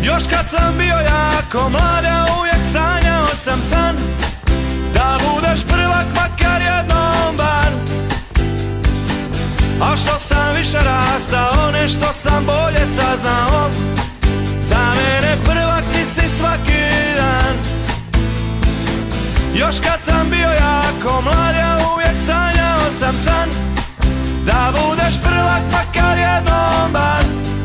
Još kad sam bio jako mlad, ja uvijek sanjao sam san da budeš prvak makar jednom bar. A što sam više rastao, nešto sam bolje saznao, za mene prvak ti si svaki dan. Još kad sam bio jako mlad, ja uvijek sanjao sam san da budeš prvak makar jednom bar.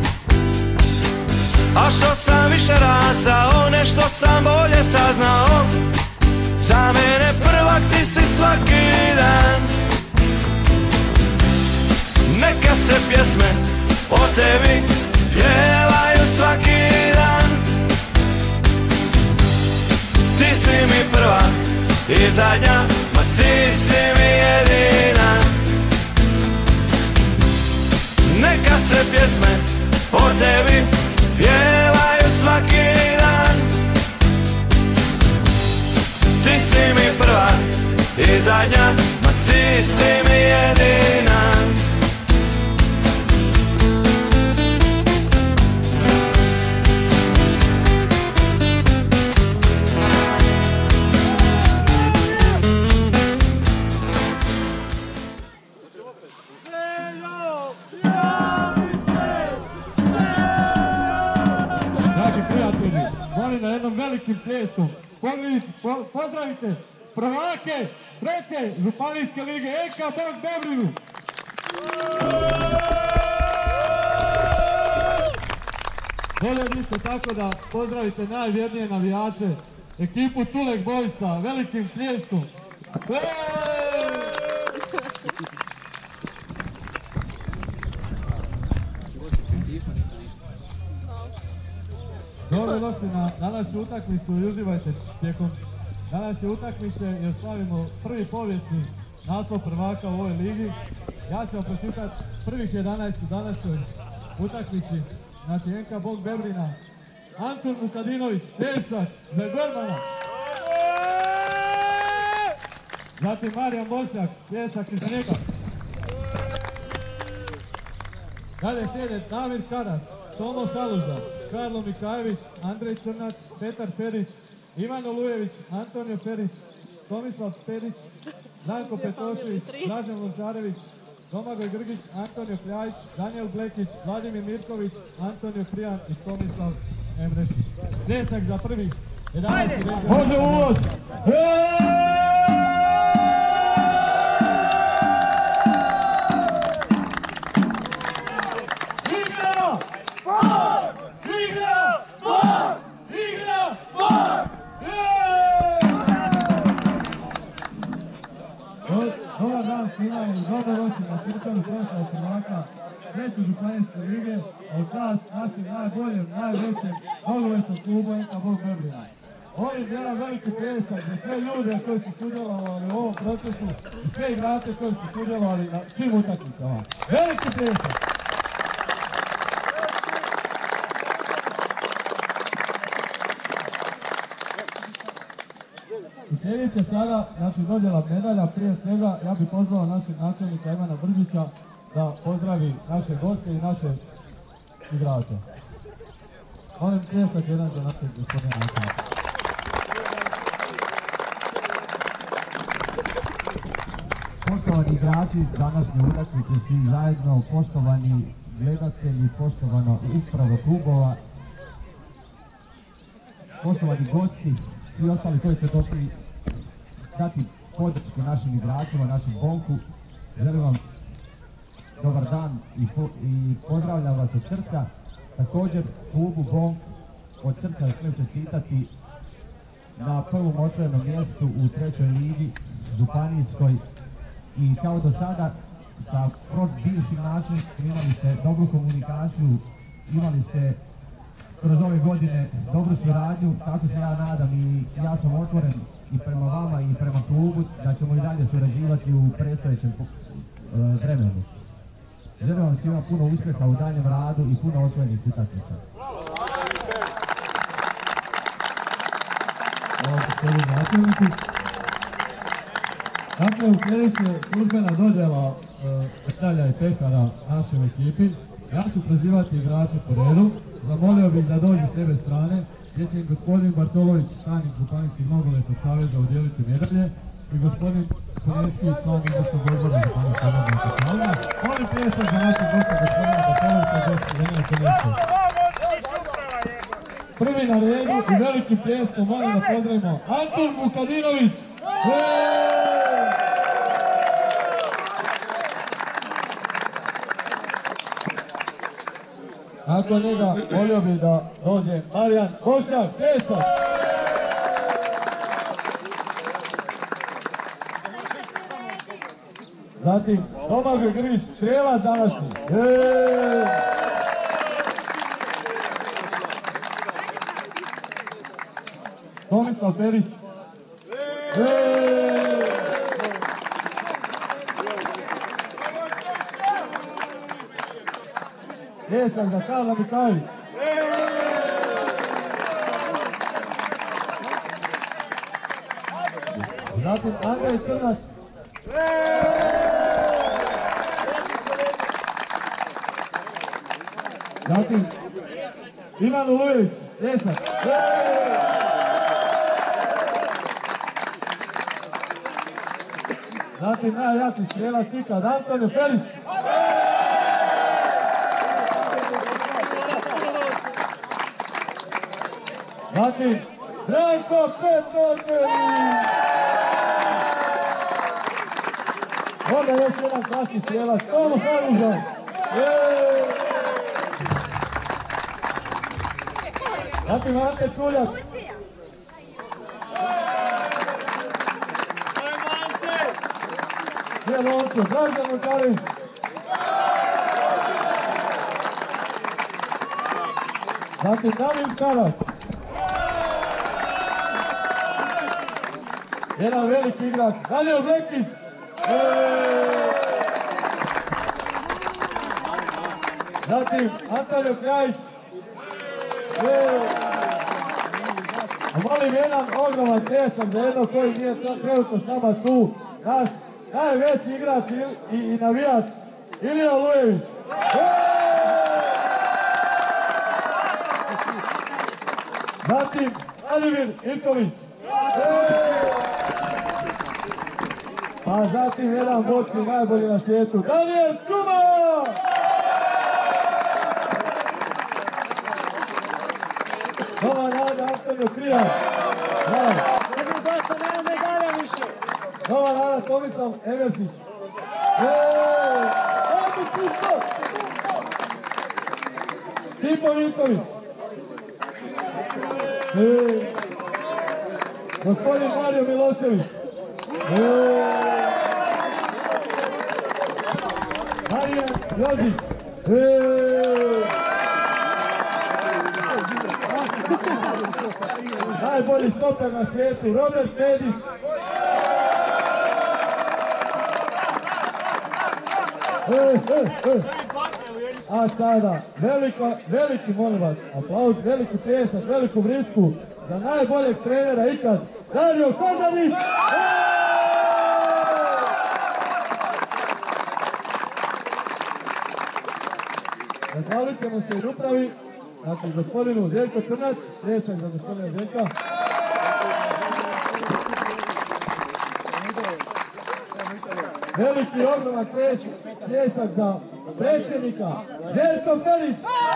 A što sam više rastao, nešto sam bolje saznao, za mene prvak ti si svaki dan. Neka se pjesme o tebi pjevaju svaki dan. Ti si mi prva i zadnja, ma ti si mi jedina. Neka se pjesme o tebi pjevaju svaki dan. Ti si mi prva i zadnja, ma ti si mi jedina. Na jednom velikim pljeskom pozdravite prvake treće županijske lige NK Bonk Bebrinu. Želim isto tako da pozdravite najvjernije navijače, ekipu Tulek Boysa, velikim pljeskom. Dobrodošli na današnju utakmicu i uživajte tijekom današnje utakmice jer slavimo prvi povijesni naslov prvaka u ovoj ligi. Ja ću vam pročitati prvih 11 u današnjoj utakmici. Znači NK Bonk Bebrina, Antun Vukadinović, pljesak za Gormana. Zatim Marijan Bošnjak, pljesak iz njega. Dalje slijede Damir Karas, Tomo Haluža, Karlo Mikajević, Andrej Crnac, Petar Perić, Ivan Olujević, Antonio Perić, Tomislav Perić, Danko Petošević, Dražen Lončarević, Domagoj Grgić, Antonio Kljajić, Danijel Blekić, Vladimir Mirković, Antonio Prijan i Tomislav Emrešić. Pljesak za prvih 11. Može uvod! Dobar dan svima i dobrodošli na svečanu proslavu prvaka treće županijske lige, a u čast našem najboljem, najvećem nogometnom klubu NK Bonk Bebrina. Ovim djelom veliki pljesak za sve ljude koji su sudjelovali u ovom procesu i sve igrače koji su sudjelovali na svim utakmicama. Veliki pljesak! I sljedeće sada, znači dodjela medalja, prije svega ja bih pozvao našeg načelnika Ivana Brđića da pozdravi naše goste i naše igrače. Molim pljesak jedan za našeg gospodina načelnika. Poštovani igrači današnje utakmice, svi zajedno, poštovani gledatelji, poštovano upravo klubova, poštovani gosti, svi ostali koji ste došli dati podršku našim igračima, našem Bonku. Želim vam dobar dan i pozdravljam vas od srca. Također klubu Bonk od srca želim čestitati na prvom osvojenom mjestu u trećoj ligi županijskoj i kao do sada sa bivšim načelnikom imali ste dobru komunikaciju, imali ste kroz ove godine dobru suradnju, tako se ja nadam i ja sam otvoren i prema vama i prema klubu da ćemo i dalje surađivati u predstojećem vremenu. Želim vam svima puno uspjeha u daljem radu i puno osvojenih utakmica. Hvala gospodinu načelniku. Dakle, u sljedeće službena dodjela medalja i pehara našoj ekipi. Ja ću prozivati igrače po redu. zamolio bih da dođu s lijeve strane, gdje će im gospodin Bartolović, tajnik Županijskog nogometnog saveza, udjeliti medalje i gospodin Konevski, član izvršnog odbora Županijskog nogometnog saveza. Molim pljesak za našeg gosta gospodina Bartolovića i gospodina Konevskog. Prvi na redu i veliki pljeskom molim da pozdravimo Anton Vukadinović. Nakon njega volio bih da dođe Marijan Bošak, pljesak. Zatim Domagoj Grlić, strijelac današnji. Tomislav Perić. Pljesak za Karla Mikavić. Zatim Andrej Crnac. Zatim Ivan Ulujević, pljesak. Zatim najjači strijelac ikad, Antonio Perić. Zatim Branko Petočević. Onda još jedan klasni strijelac, Tomo Halužan. Zatim Ante Čuljak. Gdje Lončo, Dražan Lučarević. Zatim Damir Karas. Jedan veliki igrač, Daniel Blekić. Zatim Antonio Krajić. A molim jedan ogroman pljesak za jednog koji nije trenutno s nama tu, naš najveći igrač i navijač, Ilija Olujević. Zatim Vladimir Ivković. A zatim jedan boksing najbolji na svijetu, Daniel Čuma! Nova nada Antonio Krijac. Nova nada Tomislav Emersić. Stipo Vinković. Gospodin Mario Milošević. Marijan Jozić. Najbolji stoper na svijetu, Robert Medić. A sada, veliki molim vas, aplauz, veliki pljesak, veliku vrisku za najboljeg trenera ikad, Dario Kozanić! Zahvalit ćemo se i upravi, znači gospodinu Željko Crnac, pljesak za gospodina Željka. Veliki ogroman pljesak za predsjednika Željko Ferić.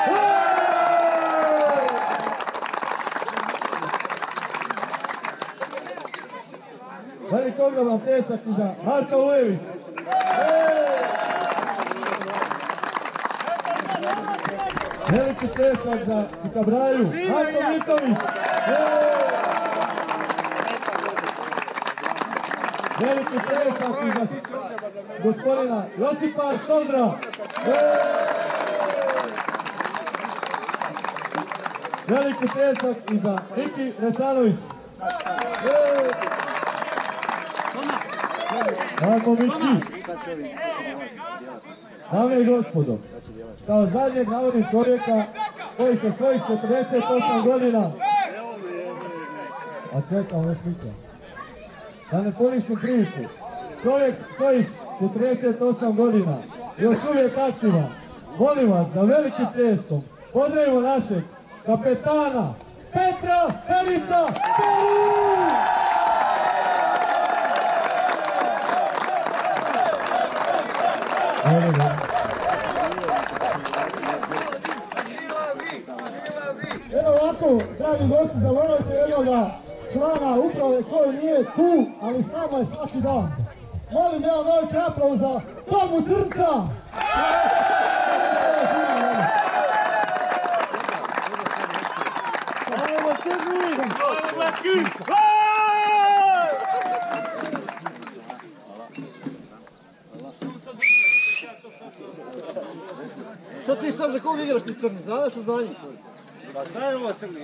Veliki ogroman pljesak i za Marka Ujević. Veliki pljesak za Čikabraju, Marko Miković. Veliki pljesak i za gospodina Josipa Šondra. Veliki pljesak i za Miki Resanović. Bravo Miki. Dame i gospodo, kao zadnjeg navodim čovjeka koji sa svojih 48 godina... A čekam još Mika. Da ne poništim priču. Čovjek svojih 48 godina još uvijek aktivan. Molim vas da velikim pljeskom pozdravimo našeg kapetana Petra Perića. Evo ovako, dragi gosti, zaboravio se jednoga člana uprave koji nije tu, ali s nama je svaki dan. Molim jedan veliki aplauz za Tomu Crnca! Što ti sad za kog igraš ti crni? Za nas za njih? Pa šta je ovo crni,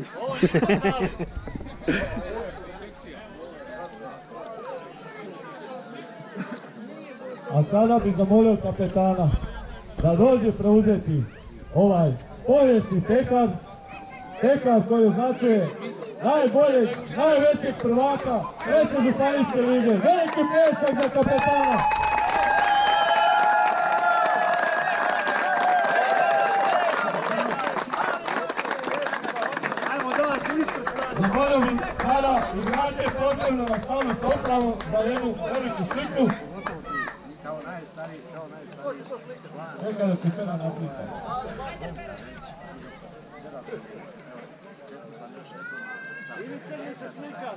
A sada bi zamolio kapetana da dođe preuzeti ovaj povijesni pehar, pehar koji označuje najboljeg, najvećeg prvaka treće županijske lige. Veliki pljesak za kapetana! Zamolio bih sada igrače posebno na stanu s opravom za jednu veliku sliku. Neka da se Pera napriča. Ili crni se slika.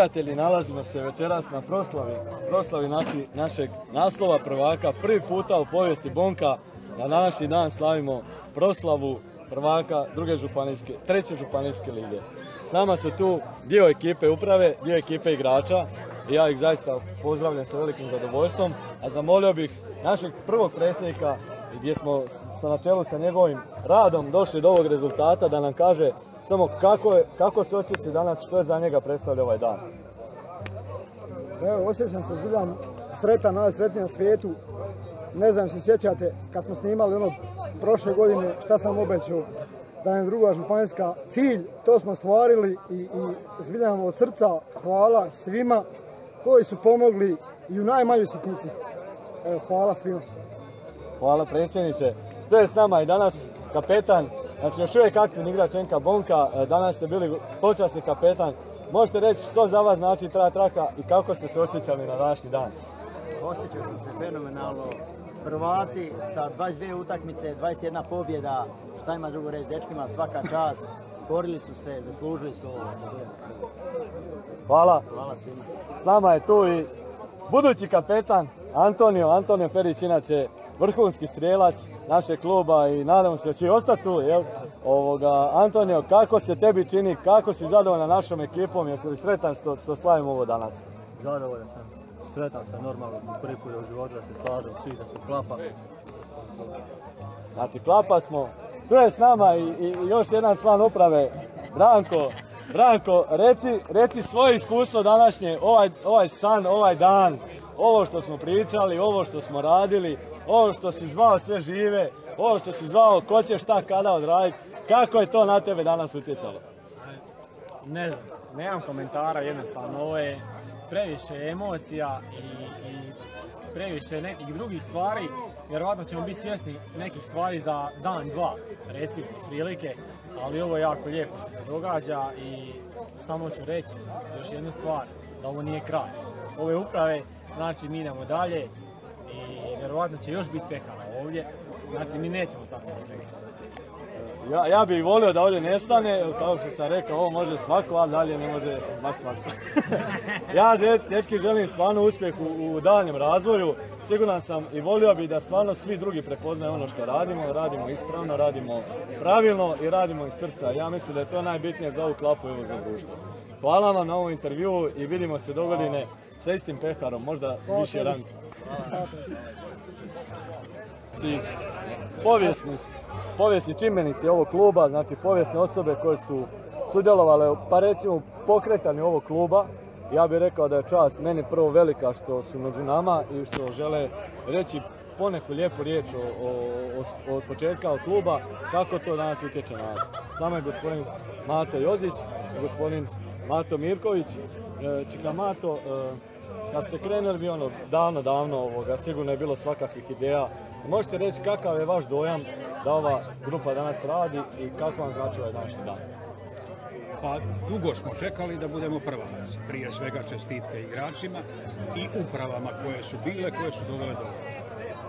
prijatelji, nalazimo se večeras na proslavi našeg naslova prvaka. Prvi puta u povijesti Bonka na današnji dan slavimo proslavu prvaka treće županijske lige. S nama su tu dio ekipe uprave, dio ekipe igrača i ja ih zaista pozdravljam sa velikim zadovoljstvom, a zamolio bih našeg prvog predsjednika gdje smo na čelu sa njegovim radom došli do ovog rezultata da nam kaže samo kako se osjeća danas, što je za njega predstavlja ovaj dan. Evo, osjećam se zbiljan sretan, najsretniji na svijetu. Ne znam se sjećate kad smo snimali ono prošle godine šta sam obećao da je druga županijska cilj, to smo stvarili i zbiljan od srca hvala svima koji su pomogli i u najmanjoj sitnici. Evo, hvala svima. Hvala predsjedniče. Što je s nama i danas kapetan, znači još uvijek aktivni igrač NK Bonka, danas ste bili počasni kapetan. Možete reći što za vas znači ta traka i kako ste se osjećali na današnji dan? Osjećao sam se fenomenalno. Prvaci sa 22 utakmice, 21 pobjeda, šta ima drugo reći, dečkima svaka čast, borili su se, zaslužili su ovo. Hvala. Hvala svima. S nama je tu i budući kapetan Antonio Perić, inače vrhunski strijelac našeg kluba i nadamo se da će i ostati tu. Antonio, kako se tebi čini, kako si zadovoljan našom ekipom, jesi li sretan što slavimo ovo danas? Zadovoljan sam, sretan sam normalno, prvi put u životu da se slažem, svi da se klapa. Znači klapa smo, tu je s nama i još jedan član uprave, Branko, reci svoje iskustvo današnje, ovaj san, ovaj dan, ovo što smo pričali, ovo što smo radili, ovo što si zvao sve žive, ovo što si zvao ko će šta kada odraditi, kako je to na tebe danas utjecalo? Ne znam, nemam komentara, jednostavno, ovo je previše emocija i previše nekih drugih stvari, vjerovatno ćemo biti svjesni nekih stvari za dan, dva, recimo, prilike, ali ovo je jako lijepo što se događa i samo ću reći još jednu stvar, da ovo nije kraj. Ove uprave, znači mi idemo dalje i vjerovatno će još biti pekara ovdje, znači mi nećemo stati na pekara. Ja bih volio da ovdje nestane, kao što sam rekao, ovo može svako, a dalje ne može baš svako. Ja dečki želim stvarno uspjeh u daljem razvoju, siguran sam i volio bih da stvarno svi drugi prepoznaju ono što radimo ispravno, radimo pravilno i radimo iz srca. Ja mislim da je to najbitnije za ovu klapu i ovo za društvo. Hvala vam na ovom intervjuu i vidimo se dogodine sa istim pekarom, možda više rang. Povijesni čimbenici ovog kluba, znači povijesne osobe koje su sudjelovale, pa recimo u pokretanju ovog kluba. Ja bih rekao da je čast meni prvo velika što su među nama i što žele reći poneku lijepu riječ od početka od kluba, kako to danas utječe na nas. S nama je gospodin Mato Jozić, gospodin Mato Mirković. Čika Mato, kad ste krenuli bi davno, sigurno je bilo svakakvih ideja. Možete reći kakav je vaš dojam da ova grupa danas radi i kako vam znači ovaj današnji dan? Pa dugo smo čekali da budemo prvaci. Prije svega čestitke igračima i upravama koje su bile, koje su dovele do ovoga.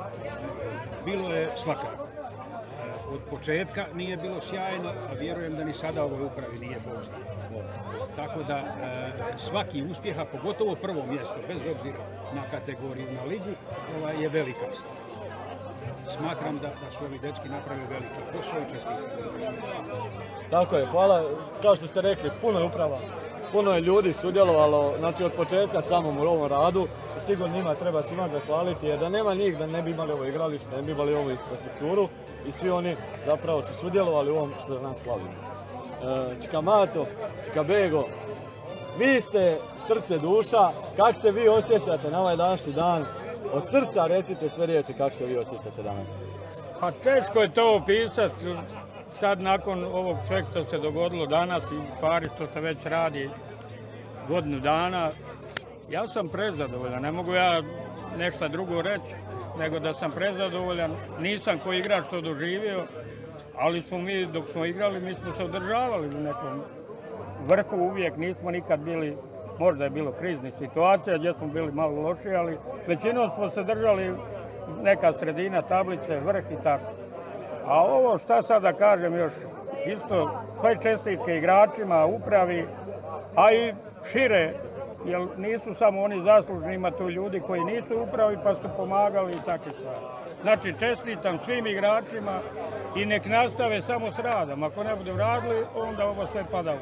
Bilo je svakako. Od početka nije bilo sjajno, a vjerujem da ni sada ovoj upravi nije poznato. Tako da svaki uspjeh, a pogotovo prvo mjesto, bez obzira na kategoriju, na ligu, je velika stvar. Smatram da su ovi dečki napravili veliki posao i čestitke. Tako je, hvala. Kao što ste rekli, puno je uprava, puno je ljudi sudjelovalo, znači od početka samom u ovom radu. Sigurno njima treba svima zahvaliti, jer da nema njih da ne bi imali ovo igralište, ne bi imali ovu infrastrukturu i svi oni zapravo su sudjelovali u ovom što nas slavimo. Čika Mato, Čika Bego, vi ste srce duša, kako se vi osjećate na ovaj današnji dan? Od srca recite sve riječi kako se vi osjećate danas. Pa teško je to opisati, sad nakon ovog svega što se dogodilo danas i stvari što se već radi godinu dana, ja sam prezadovoljan, ne mogu ja nešto drugo reći, nego da sam prezadovoljan, nisam ko igrač to doživio, ali smo mi, dok smo igrali, mi smo se održavali u nekom vrhu uvijek, nismo nikad bili, možda je bilo kriznih situacija gdje smo bili malo loši, ali većinom smo se držali neka sredina tablice, vrh i tako. A ovo šta sad da kažem još, isto sve čestitke igračima, upravi, a i šire jer nisu samo oni zaslužni, ima tu ljudi koji nisu upravi pa su pomagali i takve stvari. Znači, čestitam svim igračima i nek nastave samo s radom. Ako ne budu radili, onda ovo sve pada u.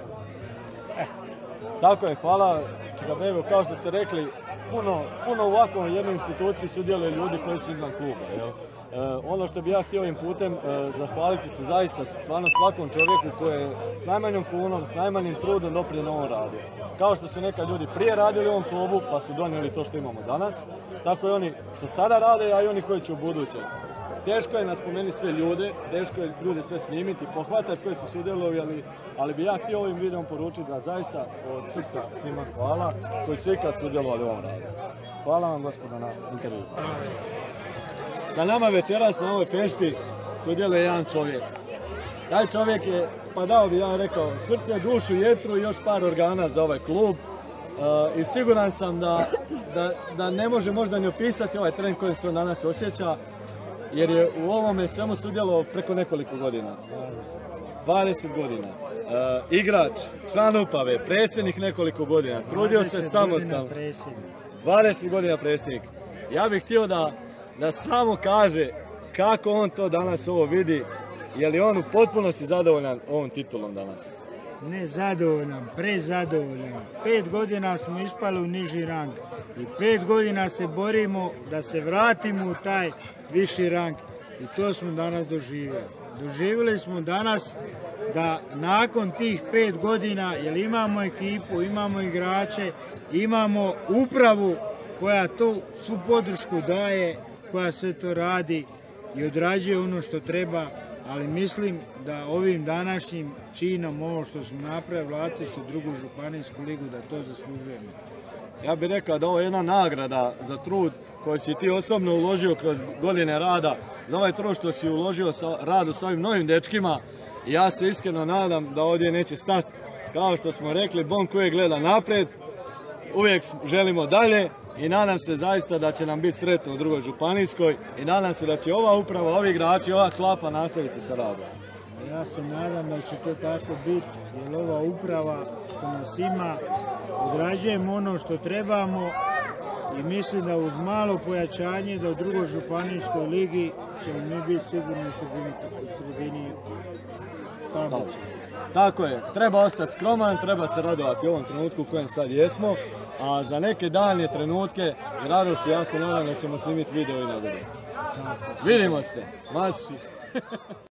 Tako je, hvala Čikabevu, kao što ste rekli, puno u ovakvoj jednoj instituciji sudjeluju ljudi koji su izvan kluba. Jel? Ono što bih ja htio ovim putem zahvaliti se zaista stvarno svakom čovjeku koji je s najmanjom kunom, s najmanjim trudom doprinio ovom radu. Kao što su neka ljudi prije radili u ovom klubu pa su donijeli to što imamo danas, tako i oni što sada rade, a i oni koji će u buduće. Teško je naspomenuti sve ljude, teško je ljude sve snimiti, pohvatati koji su sudjelovali, ali bi ja htio ovim videom poručiti da zaista od srca svima hvala koji su ikad sudjelovali u ovom radu. Hvala vam gospodo na intervju. Sa nama večeras na ovoj fešti sudjeluje jedan čovjek. Taj čovjek je, pa dao bi ja rekao, srce, dušu, jetru i još par organa za ovaj klub. I siguran sam da ne može možda ni opisati ovaj tren koji se on danas osjeća, jer je u ovome svemu sudjelovao preko nekoliko godina. 20 godina. Igrač, član uprave, predsjednik nekoliko godina, trudio se samostalno. 20 godina predsjednik. Ja bih htio da samo kaže kako on to danas ovo vidi, je li on u potpunosti zadovoljan ovom titulom danas? Ne zadovoljan, prezadovoljan. 5 godina smo ispali u niži rang i 5 godina se borimo da se vratimo u taj viši rang i to smo danas doživjeli. Doživjeli smo danas da nakon tih 5 godina, jer imamo ekipu, imamo igrače, imamo upravu koja tu svu podršku daje, koja sve to radi i odrađuje ono što treba, ali mislim da ovim današnjim činom, ovo što smo napravili, vratili se u drugu županijsku ligu, da to zaslužujemo. Ja bih rekao da ovo je jedna nagrada za trud koji si ti osobno uložio kroz godine rada, za ovaj trud što si uložio radu s ovim novim dečkima. I ja se iskreno nadam da ovdje neće stati. Kao što smo rekli, Bonk uvijek gleda naprijed, uvijek želimo dalje i nadam se zaista da će nam biti sretno u drugoj županijskoj i nadam se da će ova uprava, ovi igrači, ova klapa nastaviti sa radom. Ja se nadam da će to tako biti, jer ova uprava što nas ima, odrađujemo ono što trebamo i mislim da uz malo pojačanje da u drugoj županijskoj ligi ćemo mi biti sigurno u sredini tablice. Tako je, treba ostati skroman, treba se radovati u ovom trenutku u kojem sad jesmo, a za neke daljnje trenutke i radosti ja se nadam da ćemo snimiti video i nadalje. Vidimo se, masi!